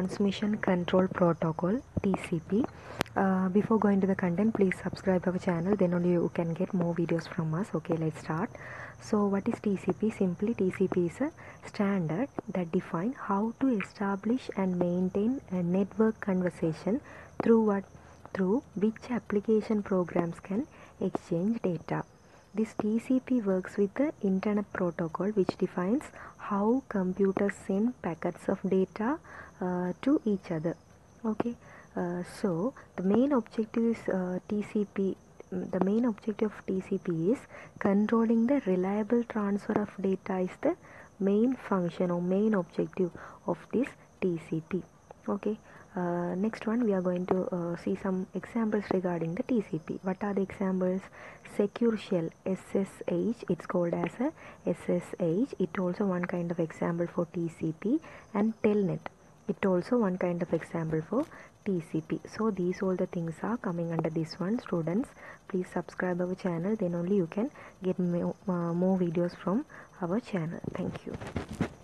Transmission Control Protocol TCP. Before going to the content, please subscribe our channel, then only you can get more videos from us. Okay, let's start. So what is TCP? Simply, TCP is a standard that defines how to establish and maintain a network conversation through which application programs can exchange data. This TCP works with the Internet Protocol, which defines how computers send packets of data to each other. Okay, so the main objective is TCP. The main objective of TCP is controlling the reliable transfer of data. Is the main function or main objective of this TCP. Okay. Next one, we are going to see some examples regarding the TCP. What are the examples? Secure shell, SSH, it's called as a SSH. It also one kind of example for TCP. And telnet, it also one kind of example for TCP. So these all the things are coming under this one. Students, please subscribe our channel, then only you can get more videos from our channel. Thank you.